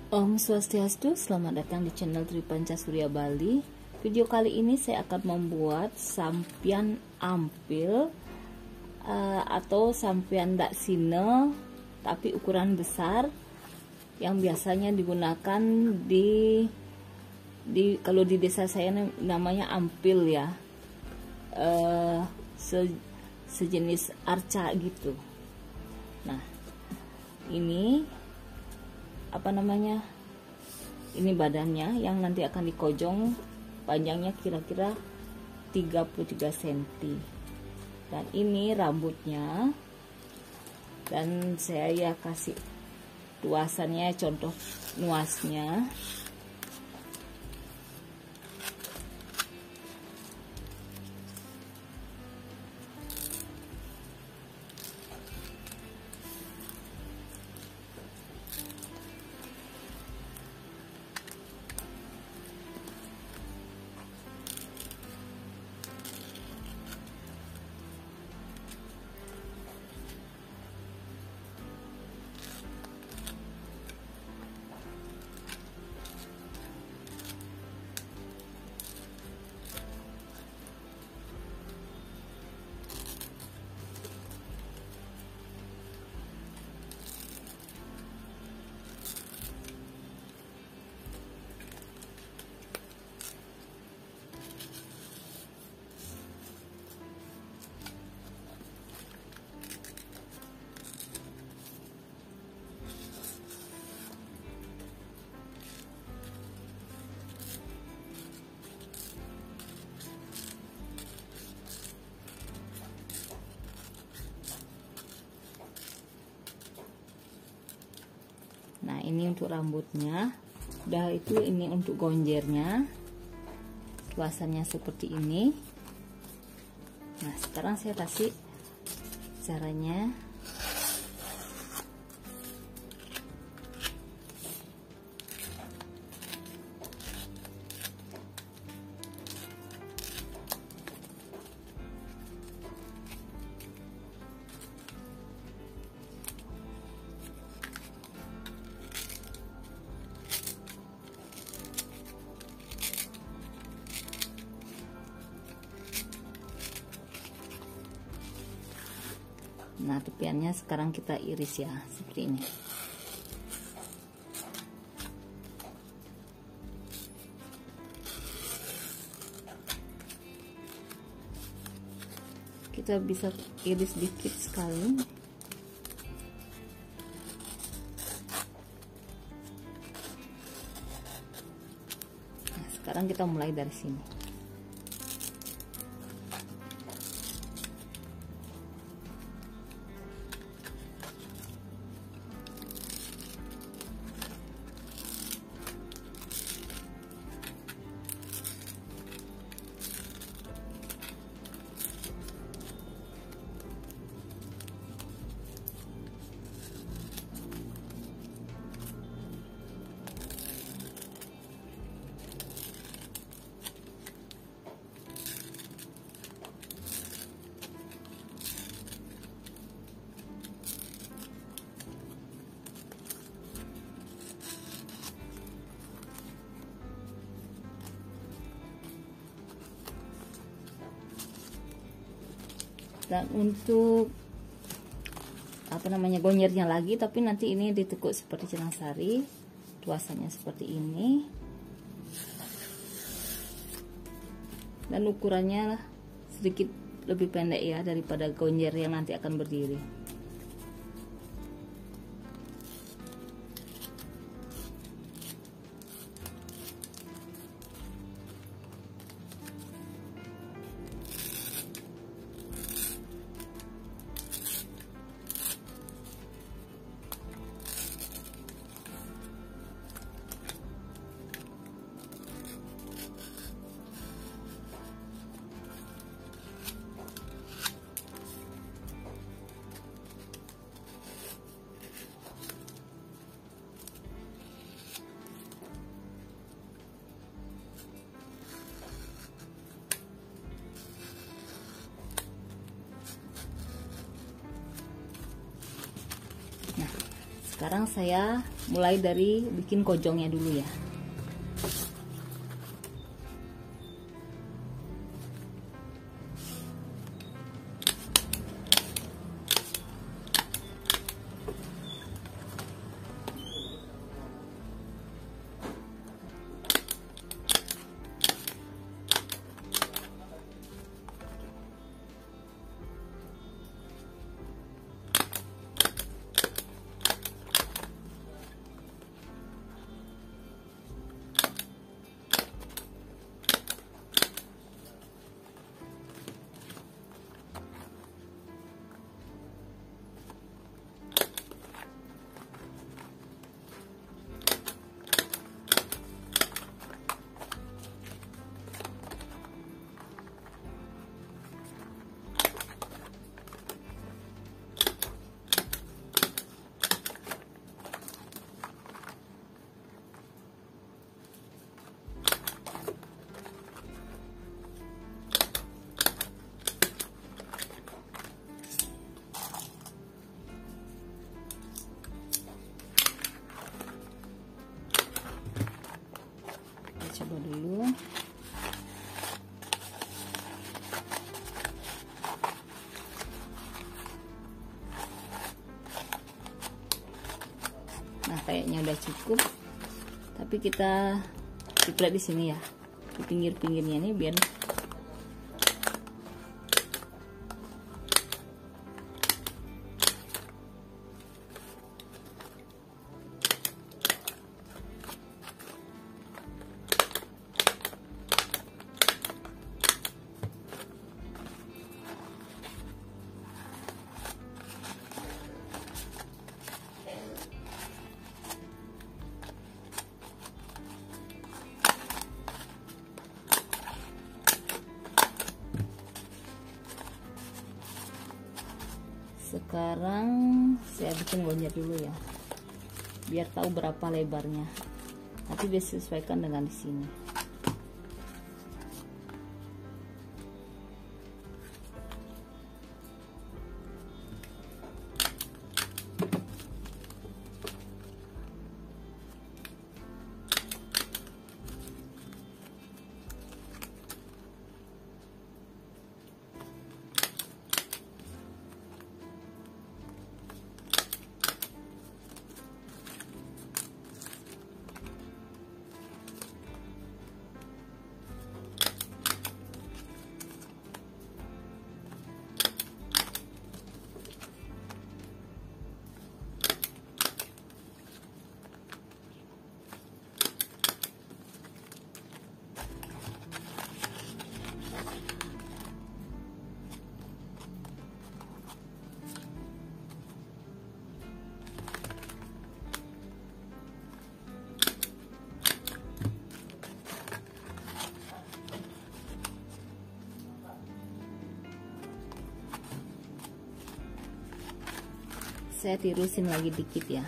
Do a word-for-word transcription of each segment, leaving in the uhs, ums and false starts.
Om Swastiastu, selamat datang di channel Tripanca Surya Bali. Video kali ini saya akan membuat sampian ampil uh, atau sampian dak sine tapi ukuran besar yang biasanya digunakan di di kalau di desa saya namanya ampil ya, uh, se, sejenis arca gitu. Nah, ini apa namanya, ini badannya yang nanti akan dikojong, panjangnya kira-kira tiga puluh tiga sentimeter, dan ini rambutnya, dan saya ya kasih luasannya, contoh luasnya. Nah, ini untuk rambutnya. Udah, itu ini untuk gonjernya. Luasannya seperti ini. Nah, sekarang saya kasih caranya. Nah, tepiannya sekarang kita iris ya, seperti ini. Kita bisa iris dikit sekali. Nah, sekarang kita mulai dari sini. Dan untuk apa namanya, gonjernya lagi, tapi nanti ini ditekuk seperti jenang sari, luasannya seperti ini, dan ukurannya sedikit lebih pendek ya daripada gonjer yang nanti akan berdiri. Sekarang saya mulai dari bikin kojongnya dulu ya. Coba dulu. Nah, kayaknya udah cukup. Tapi kita ciprat di sini ya, di pinggir-pinggirnya ini biar Sekarang saya bikin gonjat dulu ya, biar tahu berapa lebarnya. Nanti disesuaikan dengan di sini. Saya tirusin lagi dikit ya.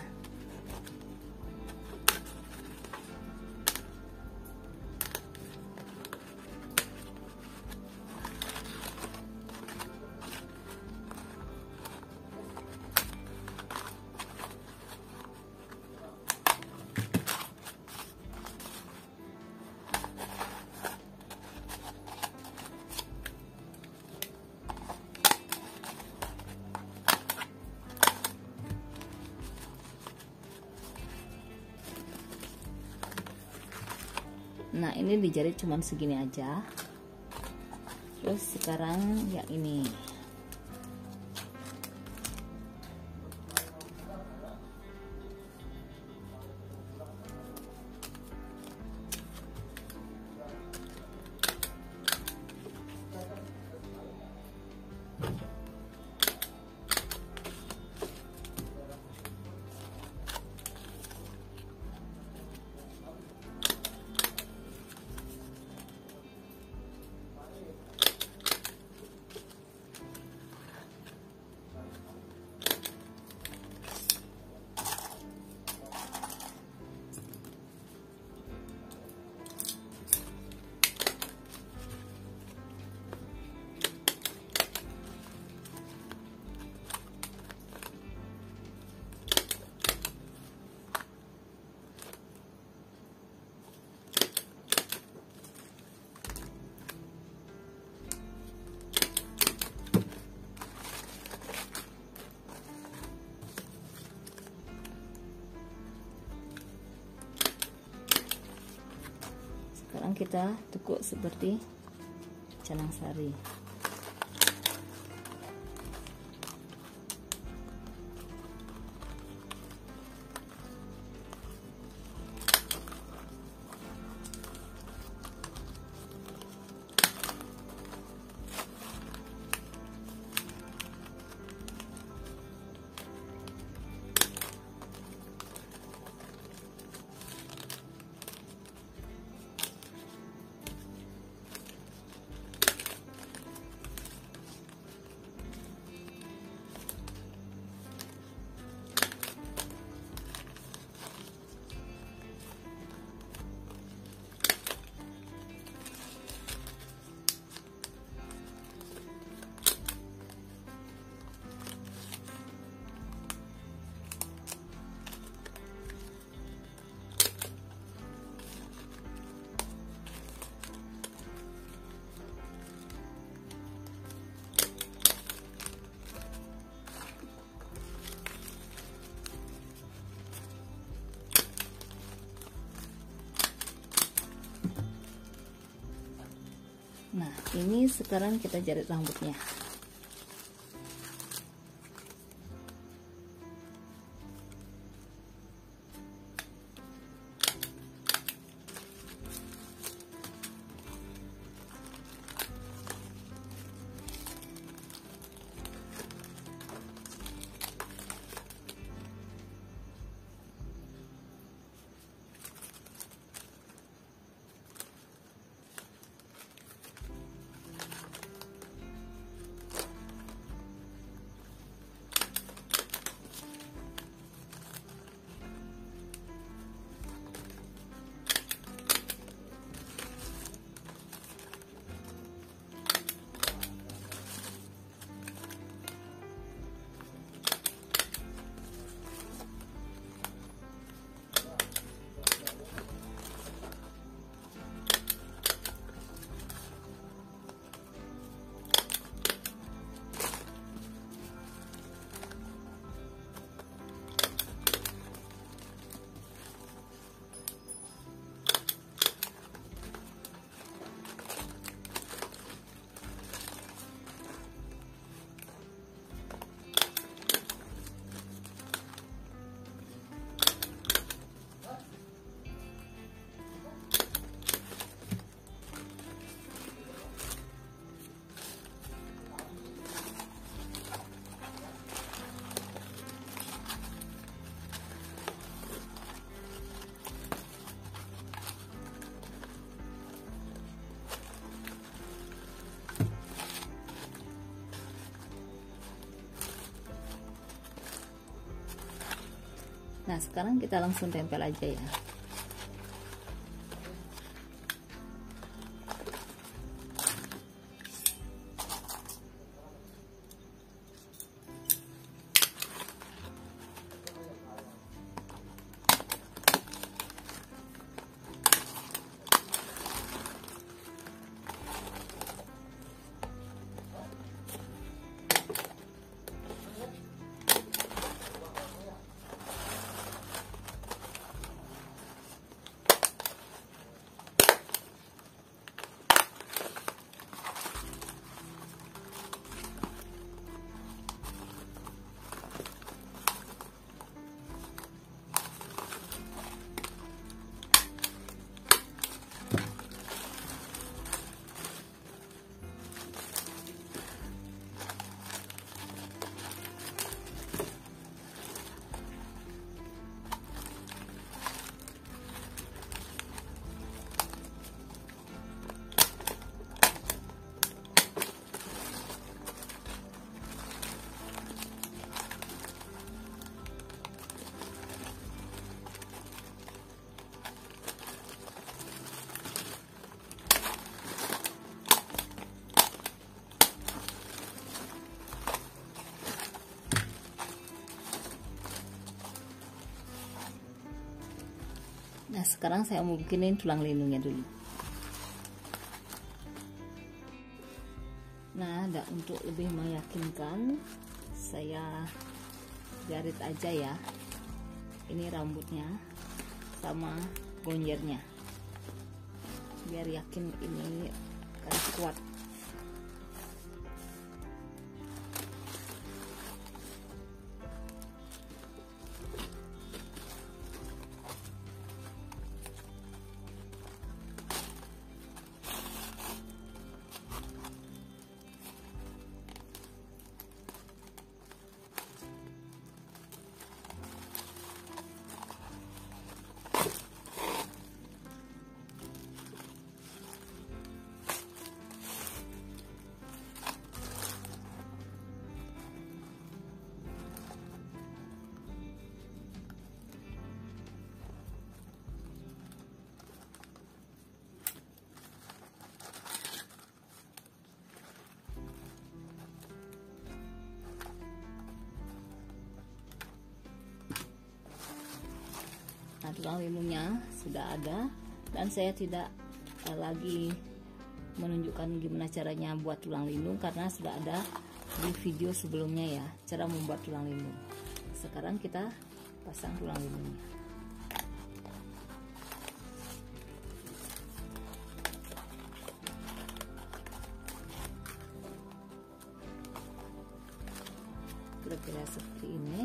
Nah, ini dijahit cuman segini aja. Terus sekarang yang ini. kita tekuk seperti canang sari. Nah, ini sekarang kita jarit rambutnya. Nah, sekarang kita langsung tempel aja ya. Nah, sekarang saya mau bikinin tulang lindungnya dulu. Nah, ada untuk lebih meyakinkan, saya jarit aja ya. Ini rambutnya sama gonjernya. biar yakin ini garis kuat. Nah, tulang lindungnya sudah ada, dan saya tidak uh, lagi menunjukkan gimana caranya buat tulang lindung karena sudah ada di video sebelumnya ya, cara membuat tulang lindung. Sekarang kita pasang tulang lindungnya. Kira-kira seperti ini.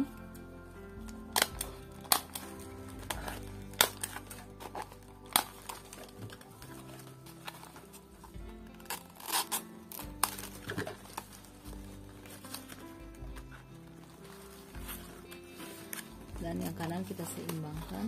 Dan yang kanan kita seimbangkan.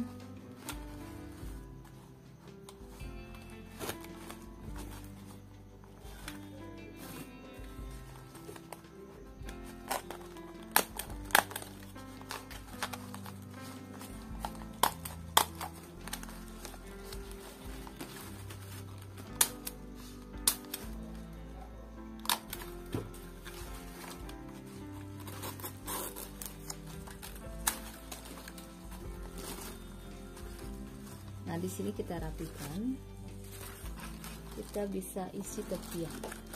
Nah, di sini kita rapikan, kita bisa isi tepian.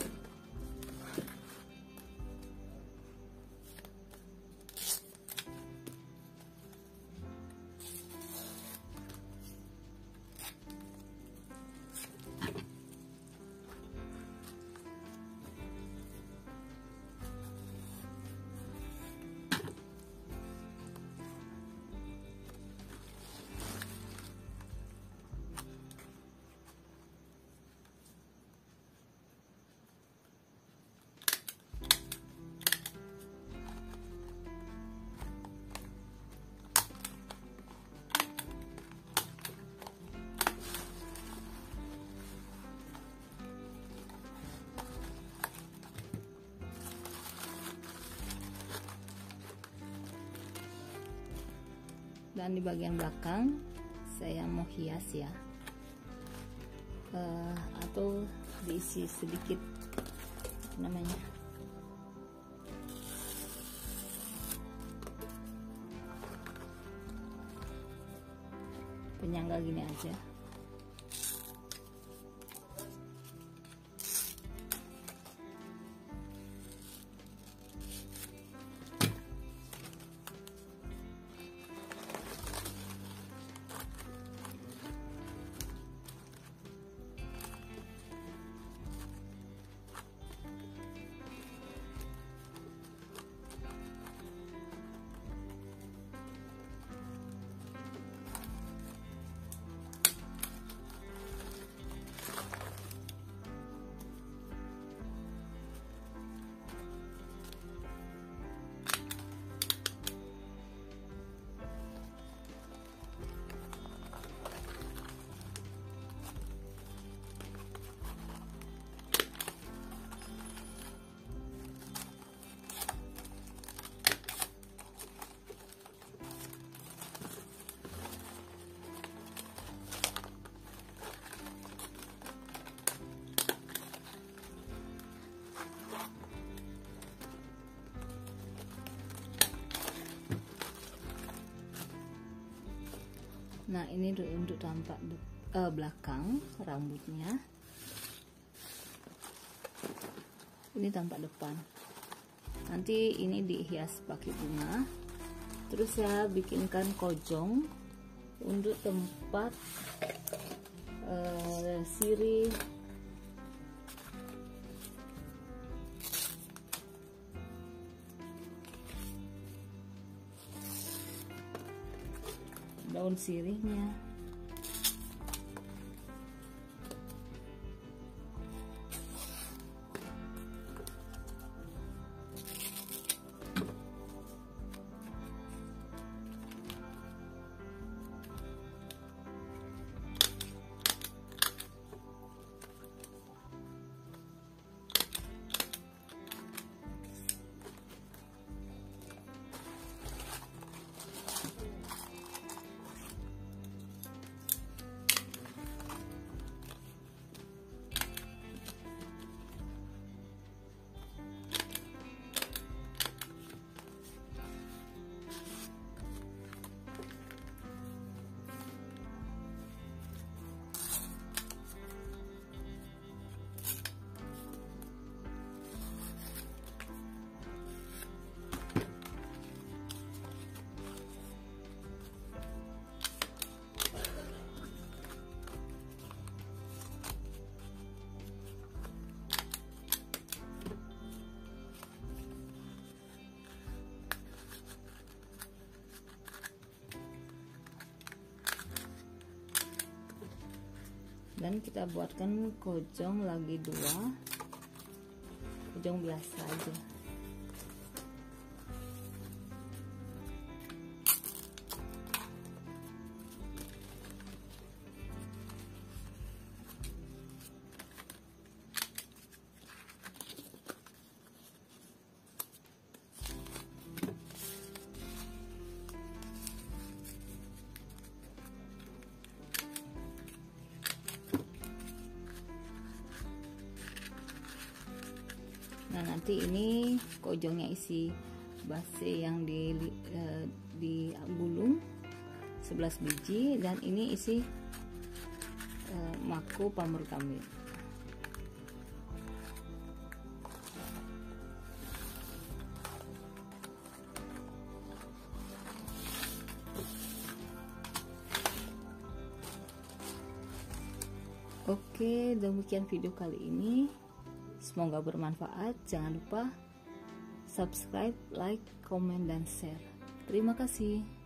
Dan di bagian belakang saya mau hias ya, uh, atau diisi sedikit apa namanya penyangga gini aja. Nah, ini untuk tampak uh, belakang rambutnya. Ini tampak depan. Nanti ini dihias pakai bunga. Terus saya bikinkan kojong untuk tempat uh, sirih, daun sirihnya, dan kita buatkan kojong lagi dua, kojong biasa aja. Nah, nanti ini kojongnya isi base yang di eh, digulung sebelas biji, dan ini isi eh, mako pamur kambing. Oke, demikian video kali ini. Semoga bermanfaat. Jangan lupa subscribe, like, komen, dan share. Terima kasih.